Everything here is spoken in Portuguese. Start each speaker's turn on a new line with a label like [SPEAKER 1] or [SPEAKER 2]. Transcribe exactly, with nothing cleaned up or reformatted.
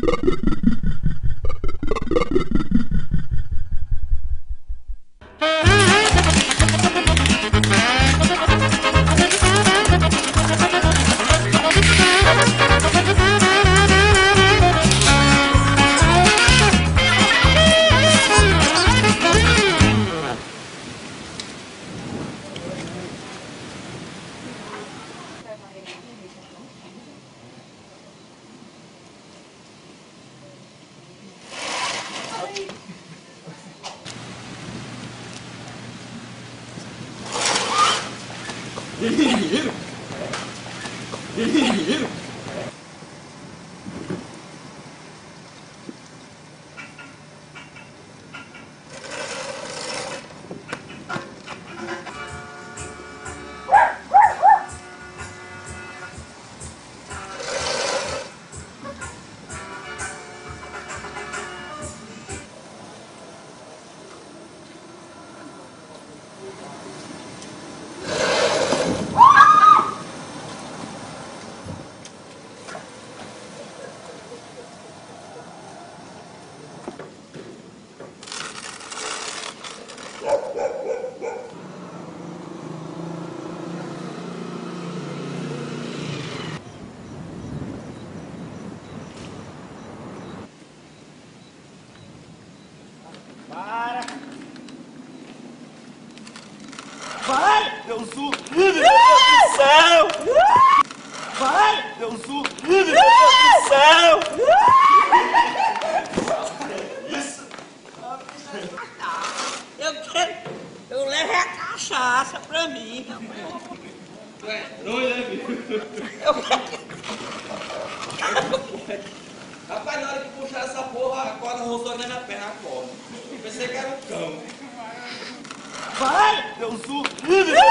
[SPEAKER 1] Dinheiro? Dinheiro?
[SPEAKER 2] Para!
[SPEAKER 1] Vai! Deus o livre, meu Deus do céu! Vai! Deus o livre, meu Deus do céu! Isso!
[SPEAKER 2] Eu quero. Eu levo a cachaça pra mim, amor.
[SPEAKER 1] Tu é doido, né, filho?
[SPEAKER 2] Eu quero.
[SPEAKER 1] Rapaz, na hora que puxar essa porra, a corda roçou na minha perna, a corda. Pensei que era um cão. Vai! Deus o livre!